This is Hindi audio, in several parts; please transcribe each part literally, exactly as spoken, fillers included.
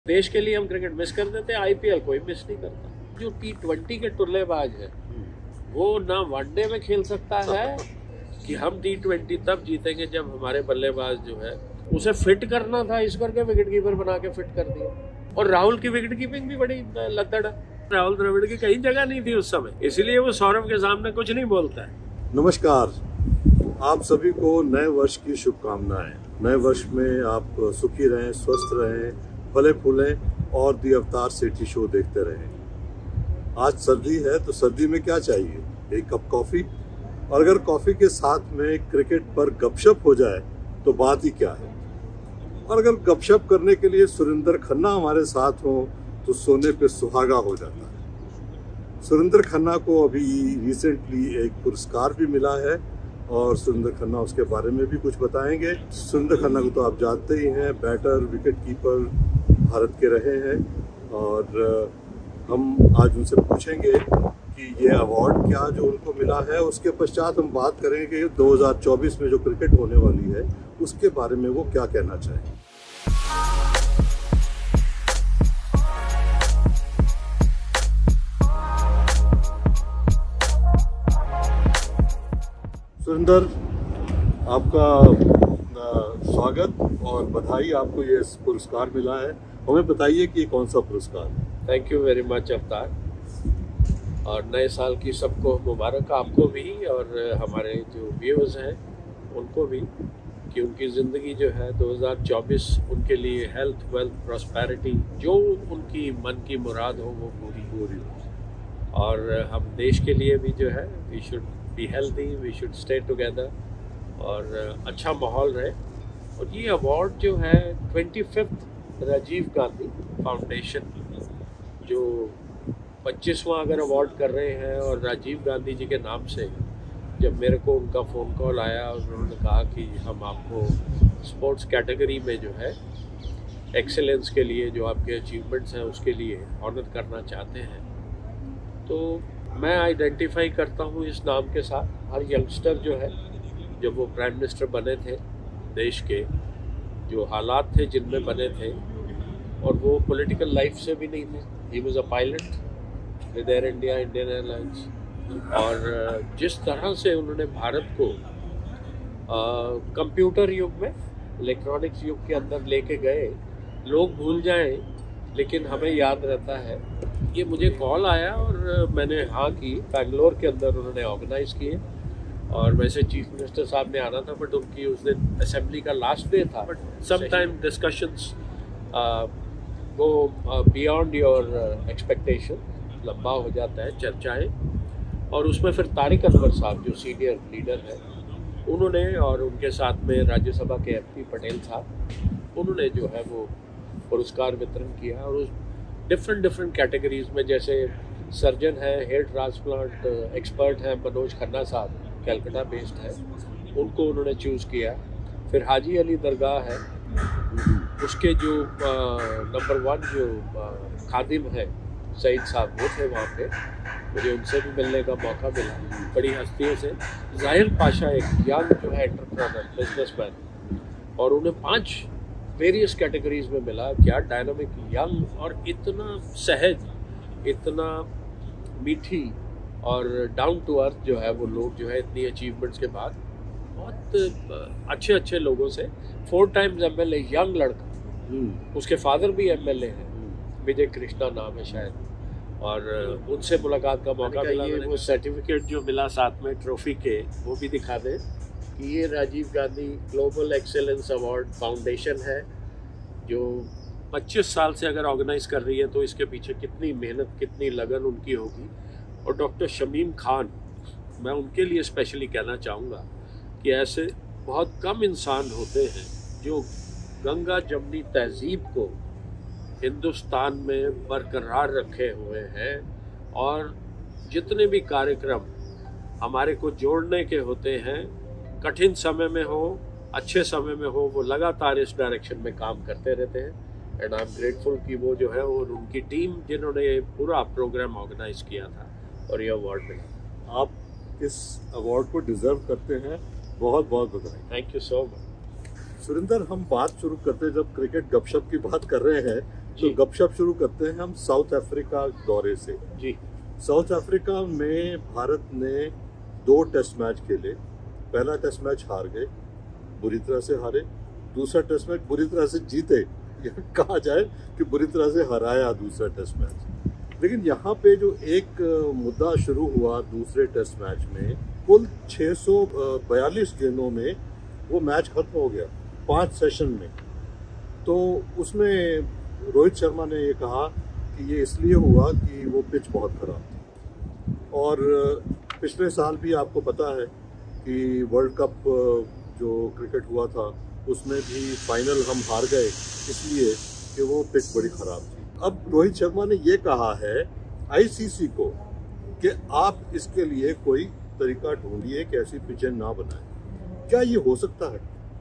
देश के लिए हम क्रिकेट मिस कर देते हैं, आईपीएल कोई मिस नहीं करता। जो टी ट्वेंटी के टुल्लेबाज है वो ना वनडे में खेल सकता है कि हम टी ट्वेंटी तब जीतेंगे जब हमारे बल्लेबाज जो है उसे फिट करना था, इस करके विकेट कीपर बना के फिट कर दिया। और राहुल की विकेट कीपिंग भी बड़ी लद्दड़ है। राहुल द्रविड़ की कहीं जगह नहीं थी उस समय, इसलिए वो सौरभ के सामने कुछ नहीं बोलता है। नमस्कार, आप सभी को नए वर्ष की शुभकामनाएं। नए वर्ष में आप सुखी रहें, स्वस्थ रहें, फले फूलें और दी अवतार सेठी शो देखते रहें। आज सर्दी है तो सर्दी में क्या चाहिए? एक कप कॉफी, और अगर कॉफी के साथ में क्रिकेट पर गपशप हो जाए तो बात ही क्या है। और अगर गपशप करने के लिए सुरेंद्र खन्ना हमारे साथ हो तो सोने पे सुहागा हो जाता है। सुरेंद्र खन्ना को अभी रिसेंटली एक पुरस्कार भी मिला है और सुरेंद्र खन्ना उसके बारे में भी कुछ बताएंगे। सुरेंद्र खन्ना को तो आप जानते ही हैं, बैटर, विकेट कीपर भारत के रहे हैं, और हम आज उनसे पूछेंगे कि ये अवार्ड क्या जो उनको मिला है। उसके पश्चात हम बात करेंगे दो हज़ार चौबीस में जो क्रिकेट होने वाली है उसके बारे में वो क्या कहना चाहेंगे। सुरेंद्र, आपका स्वागत और बधाई, आपको ये पुरस्कार मिला है। हमें बताइए कि कौन सा पुरस्कार है। थैंक यू वेरी मच अवतार, और नए साल की सबको मुबारक, आपको भी और हमारे जो व्यूअर्स हैं उनको भी, कि उनकी ज़िंदगी जो है दो हज़ार चौबीस उनके लिए हेल्थ, वेल्थ, प्रॉस्पेरिटी, जो उनकी मन की मुराद हो वो पूरी पूरी हो। और हम देश के लिए भी जो है we should be healthy, we should stay together और अच्छा माहौल रहे। और ये अवार्ड जो है twenty fifth Rajiv Gandhi foundation जो पच्चीसवां अगर अवार्ड कर रहे हैं, और राजीव गांधी जी के नाम से जब मेरे को उनका फ़ोन कॉल आया और उन्होंने कहा कि हम आपको स्पोर्ट्स कैटेगरी में जो है एक्सेलेंस के लिए, जो आपके अचीवमेंट्स हैं उसके लिए ऑनर करना चाहते हैं, तो मैं आइडेंटिफाई करता हूँ इस नाम के साथ हर यंगस्टर जो है, जब वो प्राइम मिनिस्टर बने थे देश के, जो हालात थे जिनमें बने थे, और वो पॉलिटिकल लाइफ से भी नहीं थे। He was a pilot with Air India, Indian Airlines, और जिस तरह से उन्होंने भारत को कंप्यूटर युग में, इलेक्ट्रॉनिक्स युग के अंदर लेके गए, लोग भूल जाएं लेकिन हमें याद रहता है। ये मुझे कॉल आया और मैंने हाँ की, बेंगलोर के अंदर उन्होंने ऑर्गेनाइज़ किए, और वैसे चीफ मिनिस्टर साहब ने आना था, बट उनकी उस दिन असेंबली का लास्ट डे था। But sometime discussions go beyond your expectation, लंबा हो जाता है चर्चाएं, और उसमें फिर तारिक अनवर साहब जो सीनियर लीडर हैं उन्होंने, और उनके साथ में राज्यसभा के एमपी पटेल साहब, उन्होंने जो है वो पुरस्कार वितरण किया। और उस डिफरेंट डिफरेंट कैटेगरीज में, जैसे सर्जन है, हेयर ट्रांसप्लांट एक्सपर्ट हैं मनोज खन्ना साहब, कलकत्ता बेस्ड है, उनको उन्होंने चूज़ किया। फिर हाजी अली दरगाह है, उसके जो नंबर वन जो खादिम है सईद साहब, वो थे वहाँ पे, मुझे उनसे भी मिलने का मौका मिला बड़ी हस्तियों से। जाहिर पाशा एक यंग जो है एंटरप्रेन्योर, बिजनेसमैन, और उन्हें पांच वेरियस कैटेगरीज में मिला। क्या डायनामिक, यंग, और इतना सहज, इतना मीठी और डाउन टू अर्थ जो है वो लोग जो है, इतनी अचीवमेंट्स के बाद बहुत अच्छे अच्छे लोगों से। फोर टाइम्स एमएलए, यंग लड़का, उसके फादर भी एमएलए हैं, विजय कृष्णा नाम है शायद, और उनसे मुलाकात का मौका मिला। ये वो सर्टिफिकेट जो मिला साथ में ट्रॉफी के, वो भी दिखा दें कि ये Rajiv Gandhi global excellence award foundation है, जो पच्चीस साल से अगर ऑर्गेनाइज कर रही है, तो इसके पीछे कितनी मेहनत, कितनी लगन उनकी होगी। और डॉक्टर शमीम खान, मैं उनके लिए स्पेशली कहना चाहूँगा कि ऐसे बहुत कम इंसान होते हैं जो गंगा जमनी तहजीब को हिंदुस्तान में बरकरार रखे हुए हैं, और जितने भी कार्यक्रम हमारे को जोड़ने के होते हैं, कठिन समय में हो, अच्छे समय में हो, वो लगातार इस डायरेक्शन में काम करते रहते हैं। एंड आई एम ग्रेटफुल कि वो जो है, और उनकी टीम जिन्होंने पूरा प्रोग्राम ऑर्गेनाइज किया था और ये अवार्ड मिला। आप इस अवार्ड को डिजर्व करते हैं, बहुत बहुत बधाई। Thank you so much. Surendra, हम बात शुरू करते हैं, जब क्रिकेट गपशप की बात कर रहे हैं तो गपशप शुरू करते हैं हम साउथ अफ्रीका दौरे से। जी। साउथ अफ्रीका में भारत ने दो टेस्ट मैच खेले। पहला टेस्ट मैच हार गए, बुरी तरह से हारे। दूसरा टेस्ट मैच बुरी तरह से जीते, कहा जाए कि बुरी तरह से हराया दूसरा टेस्ट मैच। लेकिन यहाँ पे जो एक मुद्दा शुरू हुआ दूसरे टेस्ट मैच में, कुल छह सौ बयालीस गेंदों में वो मैच खत्म हो गया पांच सेशन में। तो उसमें रोहित शर्मा ने ये कहा कि ये इसलिए हुआ कि वो पिच बहुत खराब थी। और पिछले साल भी आपको पता है कि वर्ल्ड कप जो क्रिकेट हुआ था उसमें भी फाइनल हम हार गए इसलिए कि वो पिच बड़ी खराब थी। अब रोहित शर्मा ने ये कहा है आईसीसी को कि आप इसके लिए कोई तरीका ढूंढिए कि ऐसी पिचें ना बनाएं। क्या ये हो सकता है?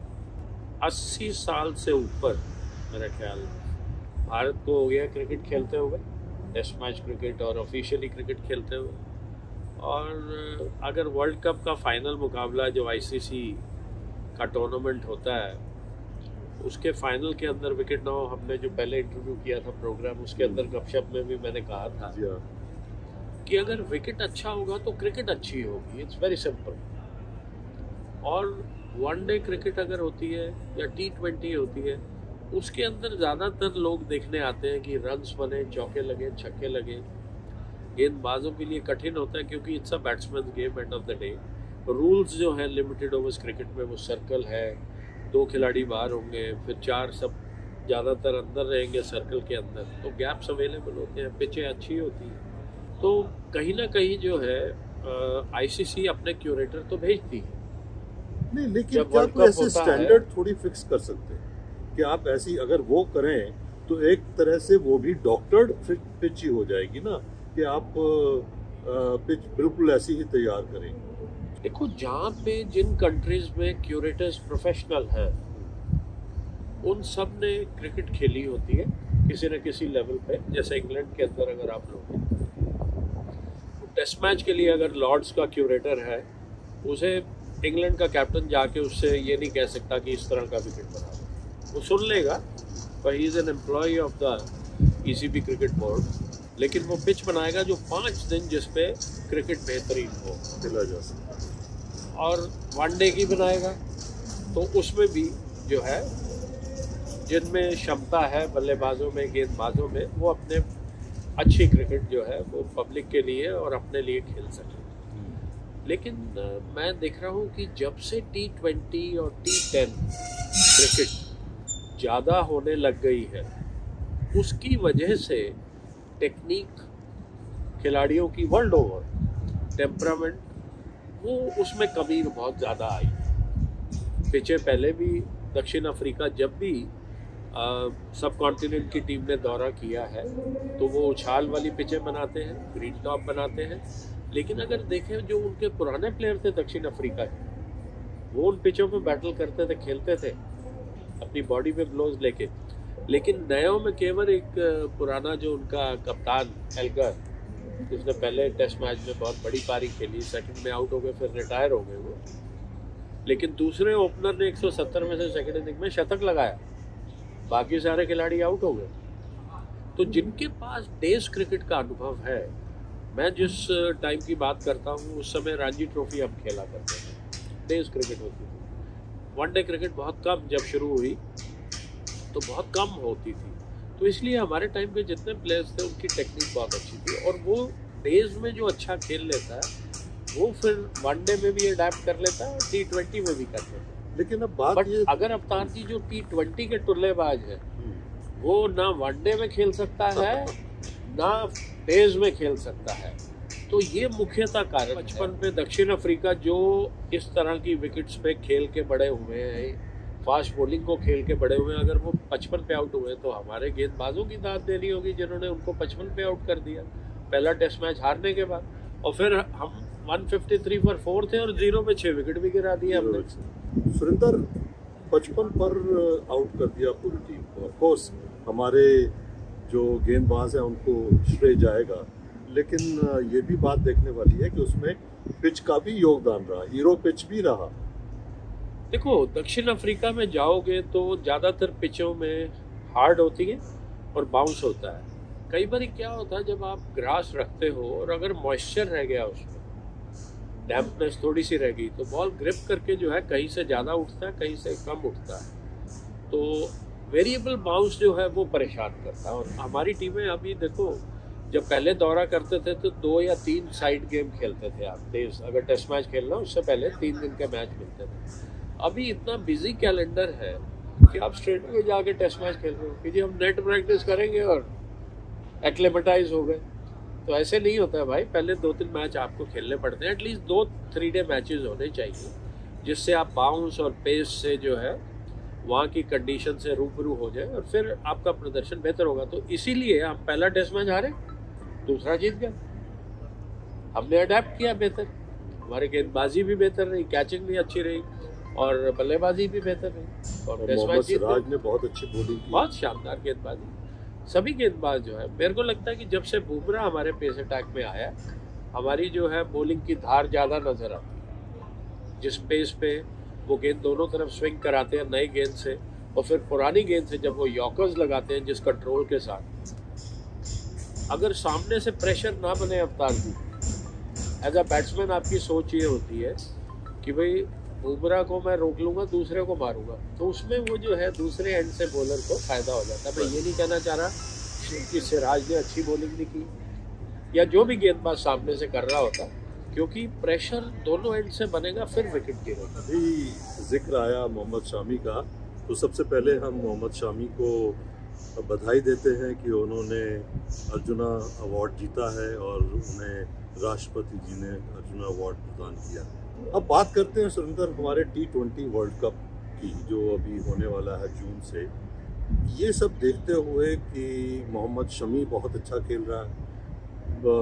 अस्सी साल से ऊपर मेरा ख्याल भारत को हो गया क्रिकेट खेलते हुए, टेस्ट मैच क्रिकेट और ऑफिशियली क्रिकेट खेलते हुए। और अगर वर्ल्ड कप का फाइनल मुकाबला जो आईसीसी का टूर्नामेंट होता है उसके फाइनल के अंदर विकेट ना हो, हमने जो पहले इंटरव्यू किया था प्रोग्राम उसके अंदर गपशप में भी मैंने कहा था कि अगर विकेट अच्छा होगा तो क्रिकेट अच्छी होगी। It's very simple. और वनडे क्रिकेट अगर होती है या टी ट्वेंटी होती है उसके अंदर ज़्यादातर लोग देखने आते हैं कि रन्स बने, चौके लगे, छक्के लगे। गेंदबाजों के लिए कठिन होता है क्योंकि it's a batsman game end of the day. Rules जो है लिमिटेड ओवर्स क्रिकेट में वो सर्कल है, दो खिलाड़ी बाहर होंगे, फिर चार सब ज़्यादातर अंदर रहेंगे सर्कल के अंदर, तो गैप्स अवेलेबल होते हैं, पिचें अच्छी होती हैं। तो कहीं ना कहीं जो है आईसीसी अपने क्यूरेटर तो भेजती है। नहीं, लेकिन क्या कोई ऐसे स्टैंडर्ड थोड़ी फिक्स कर सकते हैं कि आप ऐसी अगर वो करें तो एक तरह से वो भी डॉक्टर्ड पिच ही हो जाएगी ना, कि आप पिच बिल्कुल ऐसी ही तैयार करें। देखो, जहाँ पे जिन कंट्रीज में क्यूरेटर्स प्रोफेशनल हैं उन सब ने क्रिकेट खेली होती है किसी न किसी लेवल पे। जैसे इंग्लैंड के अंदर अगर आप लोग टेस्ट मैच के लिए अगर लॉर्ड्स का क्यूरेटर है, उसे इंग्लैंड का कैप्टन जाके उससे ये नहीं कह सकता कि इस तरह का विकेट बना दो। वो सुन लेगा, पर he is an employee of the ECB cricket board, लेकिन वो पिच बनाएगा जो पाँच दिन जिसपे क्रिकेट बेहतरीन हो, खेला जा सकता। और वनडे की बनाएगा तो उसमें भी जो है जिनमें क्षमता है बल्लेबाजों में, गेंदबाजों में, वो अपने अच्छी क्रिकेट जो है वो पब्लिक के लिए और अपने लिए खेल सके। लेकिन मैं देख रहा हूँ कि जब से टी ट्वेंटी और टी टेन क्रिकेट ज़्यादा होने लग गई है उसकी वजह से टेक्निक खिलाड़ियों की वर्ल्ड ओवर, टेम्परामेंट, वो उसमें कमी बहुत ज़्यादा आई। पिछे पहले भी दक्षिण अफ्रीका जब भी सब कॉन्टिनेंट की टीम ने दौरा किया है तो वो उछाल वाली पिचें बनाते हैं, ग्रीन टॉप बनाते हैं। लेकिन अगर देखें जो उनके पुराने प्लेयर थे दक्षिण अफ्रीका के, वो उन पिचों पे बैटल करते थे, खेलते थे अपनी बॉडी पे ब्लोज लेके। लेकिन नयों में केवल एक पुराना जो उनका कप्तान एल्गर, जिसने पहले टेस्ट मैच में बहुत बड़ी पारी खेली, सेकंड में आउट हो गए, फिर रिटायर हो गए वो। लेकिन दूसरे ओपनर ने एक सौ सत्तर में से सेकंड इनिंग में शतक लगाया, बाकी सारे खिलाड़ी आउट हो गए। तो जिनके पास टेस्ट क्रिकेट का अनुभव है, मैं जिस टाइम की बात करता हूँ उस समय रणजी ट्रॉफी हम खेला करते थे, टेस्ट क्रिकेट होती थी। वनडे क्रिकेट बहुत कम जब शुरू हुई तो बहुत कम होती थी, तो इसलिए हमारे टाइम पे जितने प्लेयर्स थे उनकी टेक्निक बहुत अच्छी थी। और वो डेज में जो अच्छा खेल लेता है वो फिर वनडे में भी अडेप्ट कर लेता है और टी ट्वेंटी में भी कर लेता है। लेकिन अब बात बट ये अगर अवतार जी जो टी ट्वेंटी के टुल्लेबाज है वो ना वनडे में खेल सकता है ना डेज में खेल सकता है, तो ये मुख्यतः कारण बचपन पे दक्षिण अफ्रीका जो इस तरह की विकेट्स पे खेल के बड़े हुए हैं, फास्ट बॉलिंग को खेल के बड़े हुए हैं, अगर वो पचपन पे आउट हुए तो हमारे गेंदबाजों की दाद देनी होगी जिन्होंने उनको पचपन पे आउट कर दिया पहला टेस्ट मैच हारने के बाद। और फिर हम एक सौ तिरेपन पर फोर थे और जीरो पे छह विकेट भी गिरा दिए हमने। सुरेंद्र, पचपन पर आउट कर दिया पूरी टीम को। ऑफ कोर्स हमारे जो गेंदबाज हैं उनको श्रेय जाएगा, लेकिन ये भी बात देखने वाली है कि उसमें पिच का भी योगदान रहा, हीरो पिच भी रहा। देखो, दक्षिण अफ्रीका में जाओगे तो ज़्यादातर पिचों में हार्ड होती है और बाउंस होता है। कई बार क्या होता है, जब आप ग्रास रखते हो और अगर मॉइस्चर रह गया उसमें, डैम्पनेस थोड़ी सी रह गई, तो बॉल ग्रिप करके जो है कहीं से ज़्यादा उठता है, कहीं से कम उठता है। तो वेरिएबल बाउंस जो है वो परेशान करता है। और हमारी टीमें अभी देखो, जब पहले दौरा करते थे तो दो या तीन साइड गेम खेलते थे आप तेज, अगर टेस्ट मैच खेलना उससे पहले तीन दिन के मैच मिलते थे। अभी इतना बिजी कैलेंडर है कि आप स्ट्रेट में जाके टेस्ट मैच खेल रहे हो कि जी हम नेट प्रैक्टिस करेंगे और एक्लेमेटाइज हो गए। तो ऐसे नहीं होता है भाई, पहले दो तीन मैच आपको खेलने पड़ते हैं, एटलीस्ट दो थ्री डे मैचेस होने चाहिए, जिससे आप बाउंस और पेस से जो है वहाँ की कंडीशन से रूबरू हो जाए और फिर आपका प्रदर्शन बेहतर होगा। तो इसीलिए हम पहला टेस्ट मैच हारे, दूसरा जीत गया। हमने अडेप्ट किया बेहतर, हमारी गेंदबाजी भी बेहतर रही, कैचिंग भी अच्छी रही और बल्लेबाजी भी बेहतर रही और टेस्ट मैच जीत सिराज ने बहुत अच्छी बॉलिंग की, बहुत शानदार गेंदबाजी। सभी गेंदबाज जो है, मेरे को लगता है कि जब से बुमराह हमारे पेस अटैक में आया, हमारी जो है बॉलिंग की धार ज़्यादा नजर आती है। जिस पेस पे वो गेंद दोनों तरफ स्विंग कराते हैं नई गेंद से, और फिर पुरानी गेंद से जब वो यॉर्कर्स लगाते हैं जिस कंट्रोल के साथ, अगर सामने से प्रेशर ना बने अवतार जी, एज अ बैट्समैन आपकी सोच ये होती है कि भाई बुमराह को मैं रोक लूंगा, दूसरे को मारूंगा, तो उसमें वो जो है दूसरे एंड से बॉलर को फायदा हो जाता है। मैं ये नहीं कहना चाह रहा कि सिराज ने अच्छी बॉलिंग नहीं की या जो भी गेंदबाज सामने से कर रहा होता, क्योंकि प्रेशर दोनों एंड से बनेगा, फिर विकेट गिरेगा। अभी जिक्र आया मोहम्मद शामी का, तो सबसे पहले हम मोहम्मद शामी को बधाई देते हैं कि उन्होंने अर्जुना अवार्ड जीता है और उन्हें राष्ट्रपति जी ने अर्जुना अवार्ड प्रदान किया। अब बात करते हैं सुरेंद्र हमारे टी ट्वेंटी वर्ल्ड कप की, जो अभी होने वाला है जून से। ये सब देखते हुए कि मोहम्मद शमी बहुत अच्छा खेल रहा है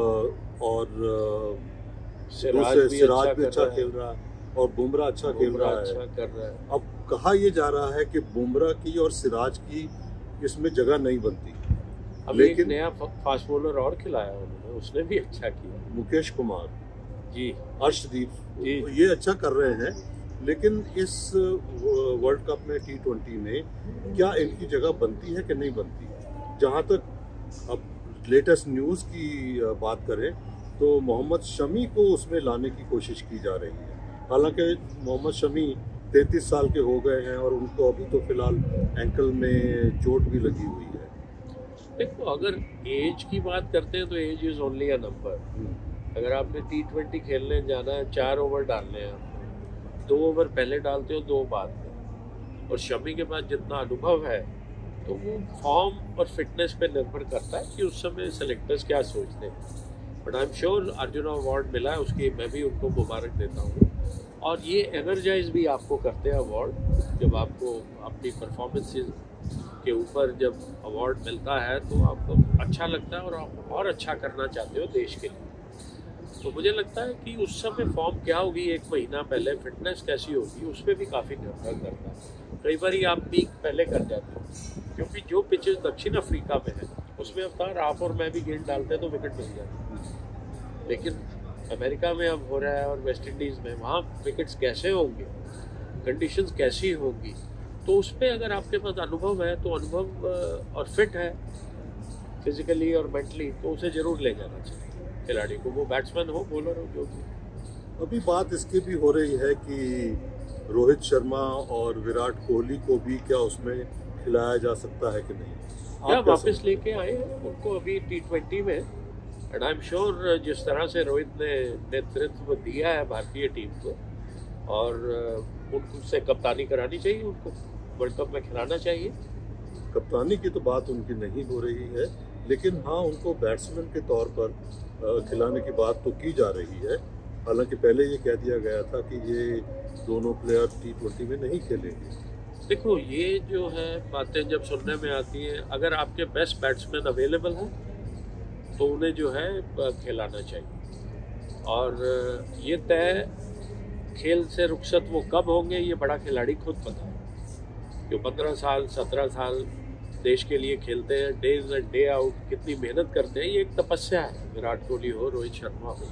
और सिराज भी सिराज अच्छा भी अच्छा खेल रहा है और बुमराह अच्छा खेल रहा है। अच्छा कर रहा है। अब कहा यह जा रहा है कि बुमराह की और सिराज की इसमें जगह नहीं बनती, अभी लेकिन एक नया फास्ट बॉलर और खिलाया उन्होंने, उसने भी अच्छा किया, मुकेश कुमार जी, अर्शदीप जी, ये अच्छा कर रहे हैं। लेकिन इस वर्ल्ड कप में टी ट्वेंटी में क्या इनकी जगह बनती है कि नहीं बनती? जहां तक अब लेटेस्ट न्यूज़ की बात करें तो मोहम्मद शमी को उसमें लाने की कोशिश की जा रही है। हालांकि मोहम्मद शमी तैंतीस साल के हो गए हैं और उनको अभी तो फिलहाल एंकल में चोट भी लगी हुई है। देखो, अगर एज की बात करते हैं तो age is only a number. अगर आपने टी ट्वेंटी खेलने जाना है, चार ओवर डालने हैं, दो ओवर पहले डालते हो, दो बाद में, और शमी के पास जितना अनुभव है तो वो फॉर्म और फिटनेस पे निर्भर करता है कि उस समय सेलेक्टर्स क्या सोचते हैं। But I am sure Arjuna award मिला है, उसकी मैं भी उनको मुबारक देता हूँ। और ये एनर्जाइज भी आपको करते हैं अवार्ड, जब आपको अपनी परफॉर्मेंसेस के ऊपर जब अवार्ड मिलता है तो आपको अच्छा लगता है और आप और अच्छा करना चाहते हो देश के लिए। तो मुझे लगता है कि उस समय फॉर्म क्या होगी, एक महीना पहले फिटनेस कैसी होगी, उस पर भी काफ़ी निर्भर करता है। कई बार आप पीक पहले कर जाते हो, क्योंकि जो पिचेस दक्षिण अफ्रीका में है उसमें अवतार आप और मैं भी गेंद डालते हैं तो विकेट मिल जाती है। लेकिन अमेरिका में अब हो रहा है और वेस्ट इंडीज़ में, वहाँ विकेट्स कैसे होंगे, कंडीशंस कैसी होंगी, तो उस पर अगर आपके पास अनुभव है तो अनुभव और फिट है फिजिकली और मेंटली, तो उसे ज़रूर ले जाना चाहिए खिलाड़ी को, वो बैट्समैन हो, बॉलर हो, जो भी। अभी बात इसकी भी हो रही है कि रोहित शर्मा और विराट कोहली को भी क्या उसमें खिलाया जा सकता है कि नहीं? क्या वापस लेके आए हैं उनको अभी टी ट्वेंटी में, एंड आई एम श्योर जिस तरह से रोहित ने नेतृत्व दिया है भारतीय टीम को, और उनसे कप्तानी करानी चाहिए, उनको वर्ल्ड कप में खिलाना चाहिए। कप्तानी की तो बात उनकी नहीं हो रही है, लेकिन हाँ उनको बैट्समैन के तौर पर खिलाने की बात तो की जा रही है। हालांकि पहले ये कह दिया गया था कि ये दोनों प्लेयर टी ट्वेंटी में नहीं खेलेंगे। देखो, ये जो है बातें जब सुनने में आती हैं, अगर आपके बेस्ट बैट्समैन अवेलेबल हैं तो उन्हें जो है खिलाना चाहिए। और ये तय खेल से रुखसत वो कब होंगे, ये बड़ा खिलाड़ी खुद पता है। जो पंद्रह साल सत्रह साल देश के लिए खेलते हैं, डेज एंड डे आउट कितनी मेहनत करते हैं, ये एक तपस्या है। विराट कोहली हो, रोहित शर्मा हो,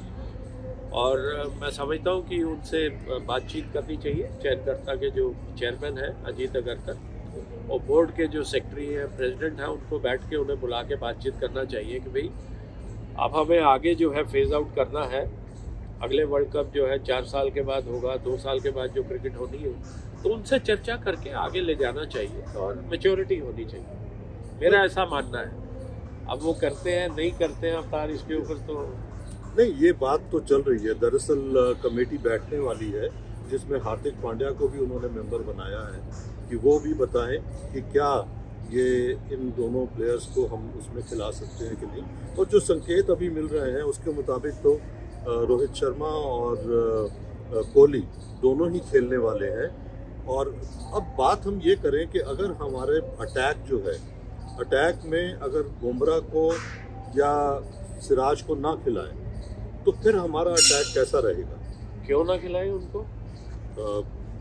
और मैं समझता हूँ कि उनसे बातचीत करनी चाहिए चयनकर्ता के जो चेयरमैन हैं अजीत अगरकर, और बोर्ड के जो सेक्रेटरी हैं, प्रेसिडेंट हैं, उनको बैठ के उन्हें बुला के बातचीत करना चाहिए कि भाई अब हमें आगे जो है फेज आउट करना है। अगले वर्ल्ड कप जो है चार साल के बाद होगा, दो साल के बाद जो क्रिकेट होनी है, तो उनसे चर्चा करके आगे ले जाना चाहिए और मैच्योरिटी होनी चाहिए, मेरा ऐसा मानना है। अब वो करते हैं नहीं करते हैं अवतार, इसके ऊपर तो नहीं, ये बात तो चल रही है। दरअसल कमेटी बैठने वाली है जिसमें हार्दिक पांड्या को भी उन्होंने मेंबर बनाया है कि वो भी बताएं कि क्या ये इन दोनों प्लेयर्स को हम उसमें खिला सकते हैं कि नहीं। और जो संकेत अभी मिल रहे हैं उसके मुताबिक तो रोहित शर्मा और कोहली दोनों ही खेलने वाले हैं। और अब बात हम ये करें कि अगर हमारे अटैक जो है, अटैक में अगर बुमराह को या सिराज को ना खिलाएं तो फिर हमारा अटैक कैसा रहेगा? क्यों ना खिलाएं उनको? आ,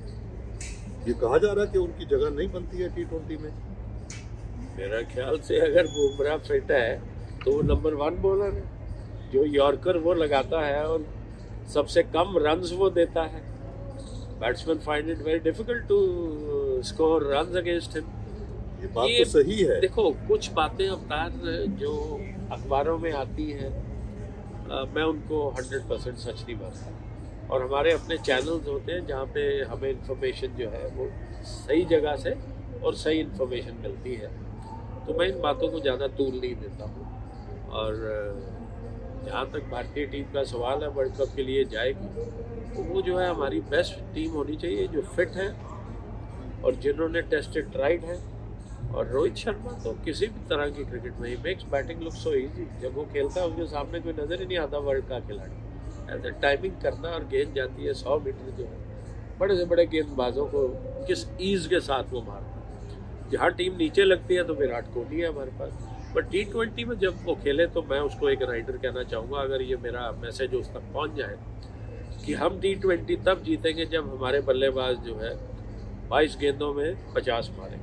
ये कहा जा रहा है कि उनकी जगह नहीं बनती है टी ट्वेंटी में। मेरा ख्याल से अगर बुमराह फिट है तो वो नंबर वन बॉलर है, जो यॉर्कर वो लगाता है और सबसे कम रन्स वो देता है। Batsman find it very difficult to score runs against him. ये बात ये, तो सही है। देखो, कुछ बातें अवतार जो अखबारों में आती हैं, मैं उनको हंड्रेड परसेंट सच नहीं मानता। और हमारे अपने चैनल्स होते हैं जहाँ पे हमें इन्फॉर्मेशन जो है वो सही जगह से और सही इन्फॉर्मेशन मिलती है, तो मैं इन बातों को ज़्यादा तूल नहीं देता हूँ। और जहाँ तक भारतीय टीम का सवाल है, वर्ल्ड कप के लिए जाएगी तो वो जो है हमारी बेस्ट टीम होनी चाहिए, जो फिट है और जिन्होंने टेस्टेड ट्राइड है। और रोहित शर्मा तो किसी भी तरह की क्रिकेट में he makes batting look so easy. जब वो खेलता है उसके सामने कोई नज़र ही नहीं आता वर्ल्ड का खिलाड़ी। ऐसे टाइमिंग करना और गेंद जाती है सौ मीटर, जो है बड़े से बड़े गेंदबाजों को किस ईज के साथ वो मारता है। जहाँ टीम नीचे लगती है तो विराट कोहली है हमारे पास। पर टी ट्वेंटी में जब वो खेले तो मैं उसको एक राइडर कहना चाहूँगा, अगर ये मेरा मैसेज उस तक पहुँच जाए, कि हम टी ट्वेंटी तब जीतेंगे जब हमारे बल्लेबाज जो है बाईस गेंदों में पचास मारें।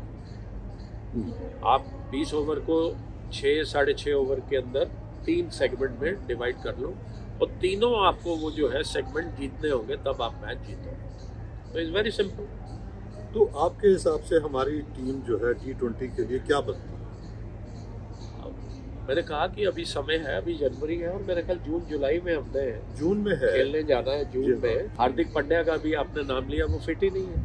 आप बीस ओवर को छः साढ़े छः ओवर के अंदर तीन सेगमेंट में डिवाइड कर लो और तीनों आपको वो जो है सेगमेंट जीतने होंगे, तब आप मैच जीतोगे। तो इट्स वेरी सिंपल। तो आपके हिसाब से हमारी टीम जो है टी ट्वेंटी के लिए क्या बनती है? मैंने कहा कि अभी समय है, अभी जनवरी है और मेरे ख्याल जून जुलाई में हमने जून में है खेलने जाना है। जून में हार्दिक पांड्या का भी आपने नाम लिया, वो फिट ही नहीं है।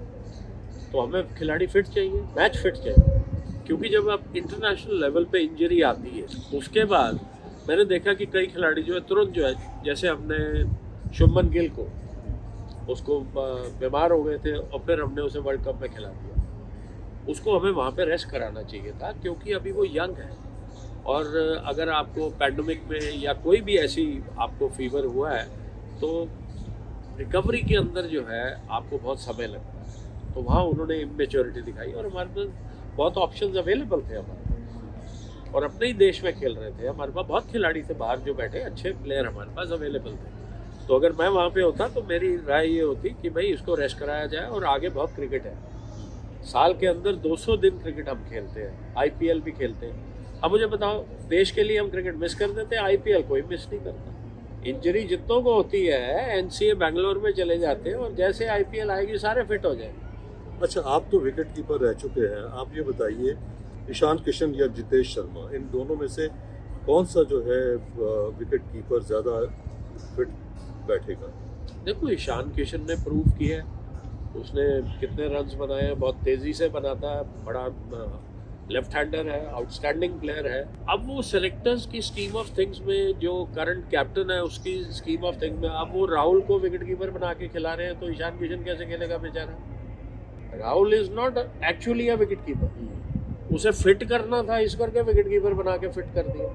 तो हमें खिलाड़ी फिट चाहिए, मैच फिट चाहिए, क्योंकि जब आप इंटरनेशनल लेवल पे इंजरी आती है उसके बाद मैंने देखा कि कई खिलाड़ी जो है तुरंत जो है, जैसे हमने शुभमन गिल को, उसको बीमार हो गए थे और फिर हमने उसे वर्ल्ड कप में खिला दिया, उसको हमें वहाँ पे रेस्ट कराना चाहिए था, क्योंकि अभी वो यंग है। और अगर आपको पैंडेमिक में या कोई भी ऐसी आपको फीवर हुआ है तो रिकवरी के अंदर जो है आपको बहुत समय लगता है। तो वहाँ उन्होंने इमेच्योरिटी दिखाई और हमारे पास बहुत ऑप्शंस अवेलेबल थे हमारे पास, और अपने ही देश में खेल रहे थे। हमारे पास बहुत खिलाड़ी थे बाहर जो बैठे, अच्छे प्लेयर हमारे पास अवेलेबल थे। तो अगर मैं वहाँ पे होता तो मेरी राय ये होती कि भाई इसको रेस्ट कराया जाए और आगे बहुत क्रिकेट है। साल के अंदर दो सौ दिन क्रिकेट हम खेलते हैं, आईपीएल भी खेलते हैं। अब मुझे बताओ, देश के लिए हम क्रिकेट मिस कर देते हैं, आईपीएल कोई मिस नहीं करता। इंजरी जितनों को होती है एनसीए बैंगलोर में चले जाते हैं और जैसे आईपीएल आएगी सारे फिट हो जाएंगे। अच्छा, आप तो विकेट कीपर रह चुके हैं, आप ये बताइए ईशान किशन या जितेश शर्मा, इन दोनों में से कौन सा जो है विकेट कीपर ज़्यादा फिट बैठेगा? देखो, ईशान किशन ने प्रूव किया है, उसने कितने रन्स बनाए हैं, बहुत तेज़ी से बनाता है, बड़ा लेफ्ट हैंडर है, आउटस्टैंडिंग प्लेयर है। अब वो सेलेक्टर्स की स्कीम ऑफ थिंग्स में, जो करंट कैप्टन है उसकी स्कीम ऑफ थिंग्स में, अब वो राहुल को विकेट कीपर बना के खिला रहे हैं, तो ईशान किशन कैसे खेलेगा बेचारा? Rahul is not actually a wicket keeper, उसे फिट करना था, इस करके विकेट कीपर बना के फिट कर दिया।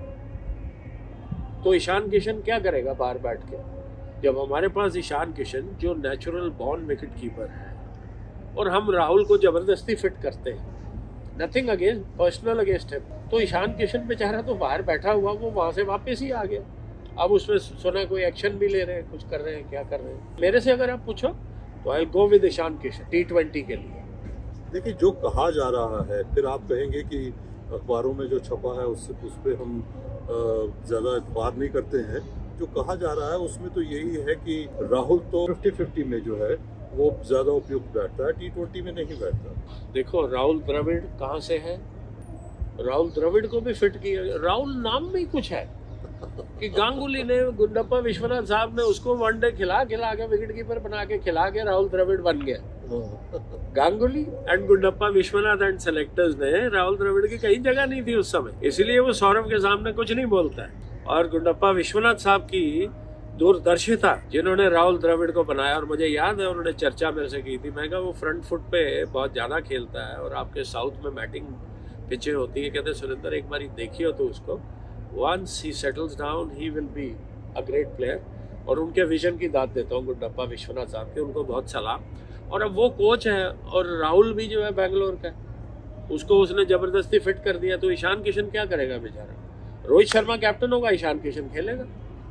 तो ईशान किशन क्या करेगा बाहर बैठ के, जब हमारे पास ईशान किशन जो नेचुरल बॉर्न विकेट कीपर है और हम राहुल को जबरदस्ती फिट करते हैं। नथिंग अगेंस्ट, पर्सनल अगेंस्ट है। तो ईशान किशन बेचारा तो बाहर बैठा हुआ, वो वहां से वापस ही आ गया। अब उसमें सुना कोई एक्शन भी ले रहे हैं, कुछ कर रहे हैं, क्या कर रहे हैं। मेरे से अगर आप पूछो तो I go with Ishan Kishan T twenty के लिए। देखिए, जो कहा जा रहा है, फिर आप कहेंगे कि अखबारों में जो छपा है उससे उस पर हम ज़्यादा इतबार नहीं करते हैं। जो कहा जा रहा है उसमें तो यही है कि राहुल तो फिफ्टी फिफ्टी में जो है वो ज्यादा उपयुक्त बैठता है, टी ट्वेंटी में नहीं बैठता। देखो राहुल द्रविड़ कहाँ से है, राहुल द्रविड़ को भी फिट किया, राहुल नाम में ही कुछ है कि गांगुली ने, गुंडप्पा विश्वनाथ साहब ने उसको वनडे खिला खिला के विकेट कीपर बना के खिला के राहुल द्रविड़ बन गया। Ganguly and Gundappa Vishwanath and selectors ने राहुल द्रविड़ की कहीं जगह नहीं थी उस समय, इसलिए वो सौरभ के सामने कुछ नहीं बोलता है। और गुंडप्पा विश्वनाथ साहब की दूरदर्शिता जिन्होंने राहुल द्रविड़ को बनाया, और मुझे याद है उन्होंने चर्चा मेरे से की थी, मैं कहा वो फ्रंट फुट पे बहुत ज्यादा खेलता है और आपके साउथ में बैटिंग पिचें होती है, कहते सुरेंद्र एक बार देखिए तो उसको, once he settles down he will be a great player। और उनके विजन की दाद देता हूँ गुंडप्पा विश्वनाथ साहब के, उनको बहुत सलाम। और अब वो कोच है, और राहुल भी जो है बैंगलोर का, उसको उसने जबरदस्ती फिट कर दिया, तो ईशान किशन क्या करेगा बेचारा? रोहित शर्मा कैप्टन होगा, ईशान किशन खेलेगा।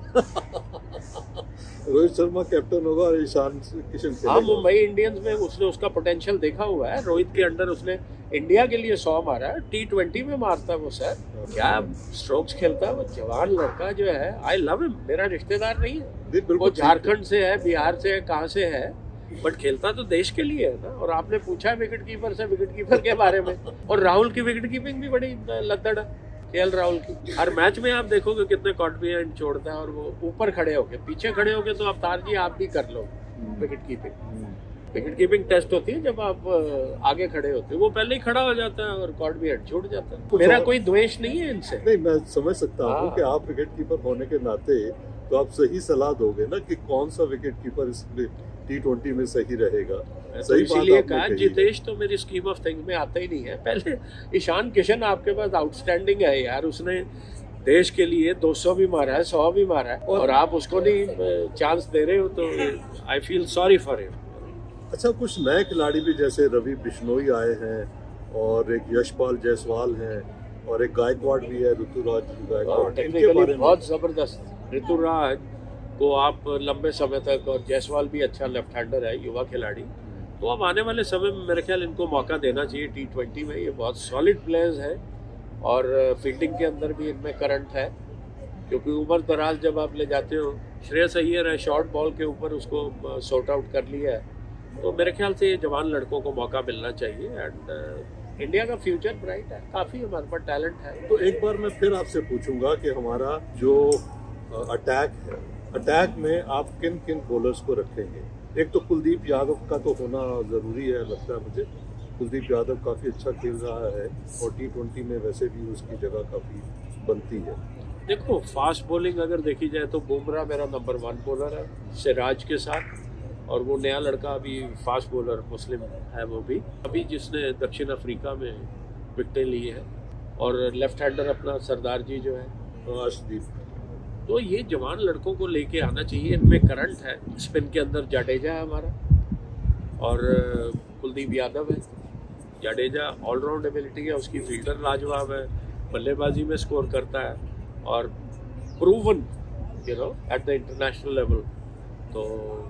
रोहित शर्मा कैप्टन होगा और ईशान किशन खेलेगा। हाँ, मुंबई इंडियंस में उसने उसका पोटेंशियल देखा हुआ है। रोहित के अंडर उसने इंडिया के लिए सौ मारा है, टी ट्वेंटी में मारता है वो सर, क्या स्ट्रोक्स खेलता है वो जवान लड़का जो है। आई लव हिम, मेरा रिश्तेदार नहीं है, वो झारखंड से है, बिहार से है, कहाँ से है, बट खेलता तो देश के लिए है ना। और आपने पूछा विकेट कीपर से विकेट कीपर के बारे में, और राहुल की विकेट कीपिंग भी बड़ी लद्दड़ है, के एल राहुल की। हर मैच में आप देखोगे कितने कॉन्फिडेंट छोड़ता है, और वो ऊपर खड़े होके, पीछे खड़े होके तो अवतार जी आप भी कर लो wicket keeping. Wicket keeping test होती है जब आप आगे खड़े होते हो, वो पहले ही खड़ा हो जाता है और कॉर्ड भी हेड छूट जाता है। मेरा कोई द्वेष नहीं है इनसे। नहीं, मैं समझ सकता हूँ कि आप विकेट कीपर होने के नाते तो आप सही सलाह दोगे ना कि कौन सा विकेट कीपर इस टी ट्वेंटी में सही रहेगा। तो इसीलिए कहा जितेश तो मेरी स्कीम ऑफ थिंग्स में आता ही नहीं है। पहले ईशान किशन आपके पास आउटस्टैंडिंग है यार, उसने देश के लिए दो सौ भी मारा है, सौ भी मारा है, और, और आप उसको नहीं चांस दे रहे हो, तो I feel sorry for him. अच्छा, कुछ नए खिलाड़ी भी जैसे रवि बिश्नोई आए हैं, और एक यशपाल जायसवाल हैं, और एक गायकवाड़ भी है, ऋतुराज गायकवाड़। टेक्निकली बहुत जबरदस्त। ऋतुराज को आप लंबे समय तक, और जायसवाल भी अच्छा लेफ्ट हैंडर है, युवा खिलाड़ी, तो अब आने वाले समय में मेरे ख्याल इनको मौका देना चाहिए टी ट्वेंटी में। ये बहुत सॉलिड प्लेयर्स है, और फील्डिंग के अंदर भी इनमें करंट है, क्योंकि उम्र दराज जब आप ले जाते हो, श्रेयस अय्यर है, शॉर्ट बॉल के ऊपर उसको सॉर्ट आउट कर लिया है, तो मेरे ख्याल से ये जवान लड़कों को मौका मिलना चाहिए। एंड इंडिया का फ्यूचर ब्राइट है, काफ़ी हमारे पास टैलेंट है। तो एक बार मैं फिर आपसे पूछूंगा कि हमारा जो अटैक है, अटैक में आप किन किन बॉलर्स को रखेंगे? एक तो कुलदीप यादव का तो होना ज़रूरी है, लगता है मुझे। कुलदीप यादव काफ़ी अच्छा खेल रहा है, और टी ट्वेंटी में वैसे भी उसकी जगह काफ़ी बनती है। देखो, फास्ट बॉलिंग अगर देखी जाए तो बुमराह मेरा नंबर वन बॉलर है सिराज के साथ, और वो नया लड़का अभी फास्ट बॉलर मुस्लिम है, वो भी अभी जिसने दक्षिण अफ्रीका में विकेटें ली है, और लेफ्ट हैंडर अपना सरदार जी जो है अर्शदीप। तो ये जवान लड़कों को लेके आना चाहिए, इनमें करंट है। स्पिन के अंदर जाडेजा है हमारा, और कुलदीप यादव है। जाडेजा ऑलराउंड एबिलिटी है उसकी, फील्डर लाजवाब है, बल्लेबाजी में स्कोर करता है, और proven you know at the international level. तो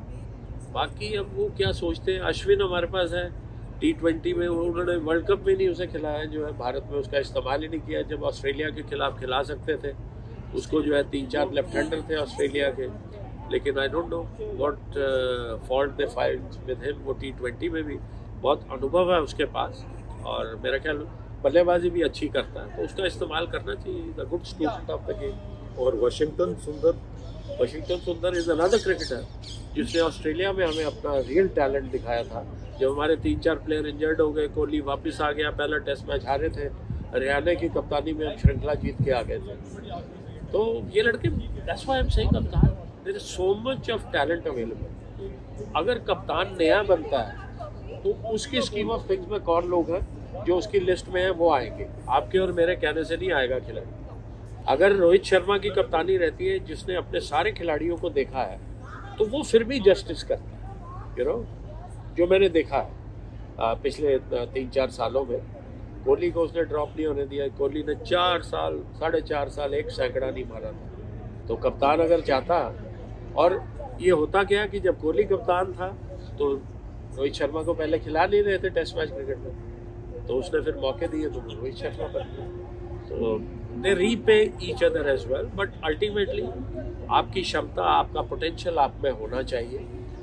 बाकी अब वो क्या सोचते हैं। अश्विन हमारे पास है टी ट्वेंटी में, उन्होंने वर्ल्ड कप में नहीं उसे खिलाया, जो है भारत में उसका इस्तेमाल ही नहीं किया। जब ऑस्ट्रेलिया के खिलाफ खिला सकते थे उसको, जो है तीन चार लेफ्ट हैंडर थे ऑस्ट्रेलिया के, लेकिन I don't know what fault they find with him. वो टी ट्वेंटी में भी बहुत अनुभव है उसके पास, और मेरा ख्याल बल्लेबाजी भी अच्छी करता है, तो उसका इस्तेमाल करना चाहिए। The good student of the game. और Washington Sundar, Washington Sundar is another cricketer जिसने ऑस्ट्रेलिया में हमें अपना रियल टैलेंट दिखाया था। जब हमारे तीन चार प्लेयर इंजर्ड हो गए, कोहली वापस आ गया, पहला टेस्ट मैच हारे थे, हरियाणा की कप्तानी में हम श्रृंखला जीत के आ गए थे। तो ये लड़के, that's why I am saying कप्तान, there is so much of talent available. अगर कप्तान नया बनता है तो उसकी स्कीम ऑफ थिंग्स में कौन लोग हैं जो उसकी लिस्ट में है, वो आएंगे। आपके और मेरे कहने से नहीं आएगा खिलाड़ी। अगर रोहित शर्मा की कप्तानी रहती है, जिसने अपने सारे खिलाड़ियों को देखा है, तो वो फिर भी जस्टिस करता है, यू नो, जो मैंने देखा है पिछले तीन चार सालों में। कोहली को उसने ड्रॉप नहीं होने दिया। कोहली ने चार साल साढ़े चार साल एक सैकड़ा नहीं मारा था। तो कप्तान अगर चाहता, और ये होता क्या कि जब कोहली कप्तान था तो रोहित शर्मा को पहले खिला नहीं रहे थे टेस्ट मैच क्रिकेट में, तो उसने फिर मौके दिए तो रोहित शर्मा पर। तो they repay each other as well, but ultimately आपकी क्षमता, आपका पोटेंशियल आप में होना चाहिए।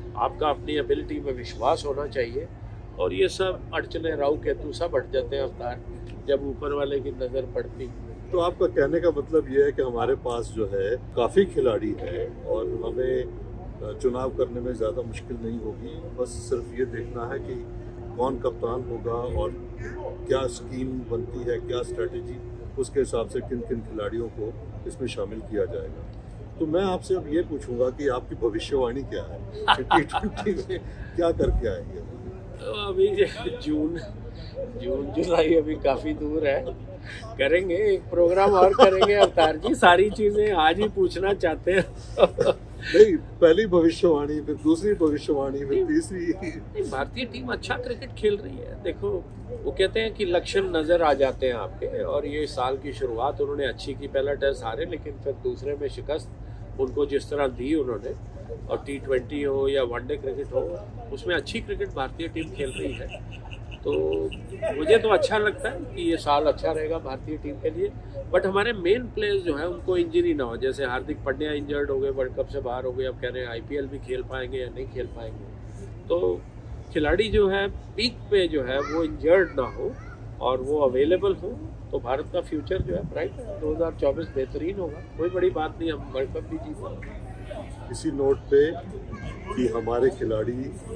आपका अपनी एबिलिटी में विश्वास होना चाहिए, और ये सब अड़चने राहु केतु सब हट जाते हैं अवतार जब ऊपर वाले की नज़र पड़ती। तो आपका कहने का मतलब ये है कि हमारे पास जो है काफ़ी खिलाड़ी है और हमें चुनाव करने में ज़्यादा मुश्किल नहीं होगी, बस सिर्फ ये देखना है कि कौन कप्तान होगा और क्या स्कीम बनती है, क्या स्ट्रेटेजी, उसके हिसाब से किन किन खिलाड़ियों को इसमें शामिल किया जाएगा। तो मैं आपसे अब ये पूछूंगा कि आपकी भविष्यवाणी क्या है टी ट्वेंटी में क्या करके आएंगे? तो अभी जून जून जुलाई अभी काफ़ी दूर है, करेंगे एक प्रोग्राम और करेंगे अवतार जी, सारी चीज़ें आज ही पूछना चाहते हैं। नहीं, पहली भविष्यवाणी, फिर दूसरी भविष्यवाणी, फिर तीसरी। भारतीय टीम अच्छा क्रिकेट खेल रही है। देखो, वो कहते हैं कि लक्षण नज़र आ जाते हैं आपके, और ये साल की शुरुआत उन्होंने अच्छी की, पहला टेस्ट हारे लेकिन फिर दूसरे में शिकस्त उनको जिस तरह दी उन्होंने, और टी ट्वेंटी हो या वनडे क्रिकेट हो, उसमें अच्छी क्रिकेट भारतीय टीम खेल रही है। तो मुझे तो अच्छा लगता है कि ये साल अच्छा रहेगा भारतीय टीम के लिए, बट हमारे मेन प्लेयर्स जो है उनको इंजरी ना हो। जैसे हार्दिक पांड्या इंजर्ड हो गए, वर्ल्ड कप से बाहर हो गए, अब कह रहे हैं आईपीएल भी खेल पाएंगे या नहीं खेल पाएंगे। तो खिलाड़ी जो है पीक पे जो है वो इंजर्ड ना हो और वो अवेलेबल हो, तो भारत का फ्यूचर जो है ब्राइट है। दो हज़ार चौबीस बेहतरीन होगा, कोई बड़ी बात नहीं, हम वर्ल्ड कप भी जीतेंगे। इसी नोट पे कि हमारे खिलाड़ी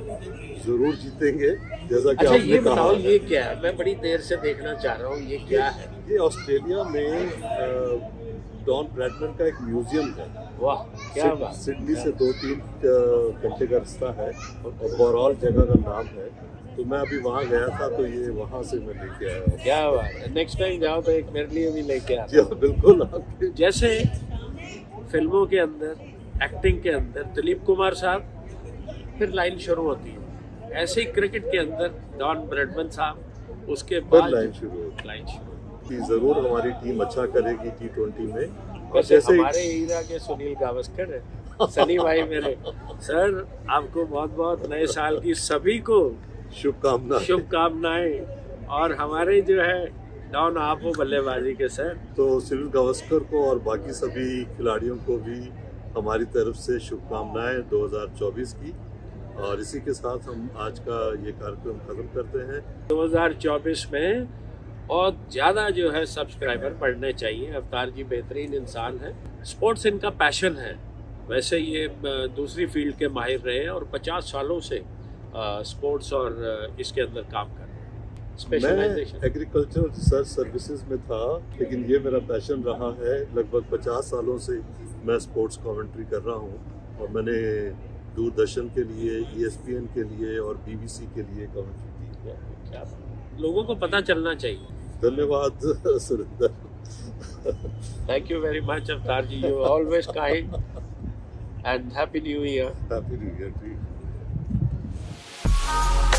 जरूर जीतेंगे, जैसा कि अच्छा, आपने ये कहा। बताओ ये क्या है, मैं बड़ी देर से देखना चाह रहा हूँ, ये क्या है? ये ऑस्ट्रेलिया में डॉन ब्रैडमैन का एक म्यूजियम है। वाह, क्या बात। सिडनी से दो तीन घंटे का रास्ता है और बहरौल जगह का नाम है। तो मैं अभी वहाँ गया था, तो ये वहाँ से मैं लेके आया हूँ। क्या बात है, नेक्स्ट टाइम जाओ तो एक मेरे लिए भी लेके आ। जी बिल्कुल। आपके जैसे फिल्मों के अंदर, एक्टिंग के अंदर दिलीप कुमार साहब, फिर लाइन शुरू होती है, ऐसे ही क्रिकेट के अंदर डॉन ब्रैडमैन साहब, उसके बाद लाइन शुरू होती लाइन शुरू कि जरूर हमारी टीम अच्छा करेगी टी ट्वेंटी में। और जैसे जैसे हमारे हीरा के सुनील गावस्कर है, सनी भाई मेरे। सर, आपको बहुत बहुत नए साल की सभी को शुभकामनाएं शुभकामनाएं। और हमारे जो है डॉन आप हो बल्लेबाजी के सर। तो सुनील गावस्कर को और बाकी सभी खिलाड़ियों को भी हमारी तरफ से शुभकामनाएं दो हज़ार चौबीस की। और इसी के साथ हम आज का ये कार्यक्रम खत्म करते हैं। दो हज़ार चौबीस में बहुत ज़्यादा जो है सब्सक्राइबर बढ़ने चाहिए। अवतार जी बेहतरीन इंसान है, स्पोर्ट्स इनका पैशन है। वैसे ये दूसरी फील्ड के माहिर रहे हैं और पचास सालों से स्पोर्ट्स और इसके अंदर काम कर रहे हैं। स्पेशलाइजेशन मैं एग्रीकल्चर रिसर्च सर्विसेज में था, लेकिन ये मेरा पैशन रहा है। लगभग पचास सालों से मैं स्पोर्ट्स कमेंट्री कर रहा हूँ और मैंने दूरदर्शन के लिए, ई एस पी एन के लिए और बी बी सी के लिए कमेंट्री की है। क्या लोगों को पता चलना चाहिए। धन्यवाद Surendra. Thank you very much Avatar ji, you always kind and happy new year. Happy new year.